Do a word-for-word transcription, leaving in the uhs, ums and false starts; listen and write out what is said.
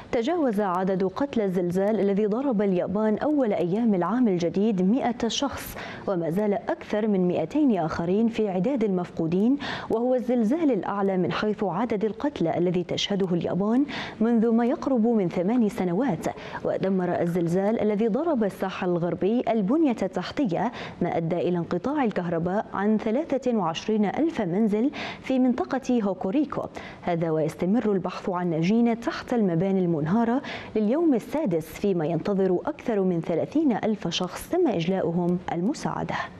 تجاوز عدد قتلى الزلزال الذي ضرب اليابان أول أيام العام الجديد مئة شخص، وما زال أكثر من مئتين آخرين في عداد المفقودين، وهو الزلزال الأعلى من حيث عدد القتلى الذي تشهده اليابان منذ ما يقرب من ثمان سنوات. ودمر الزلزال الذي ضرب الساحل الغربي البنية التحتية، ما أدى إلى انقطاع الكهرباء عن ثلاثة وعشرين ألف منزل في منطقة هوكوريكو. هذا ويستمر البحث عن ناجين تحت المباني المنهارة لليوم السادس، فيما ينتظر أكثر من ثلاثين ألف شخص تم إجلاؤهم المساعدة.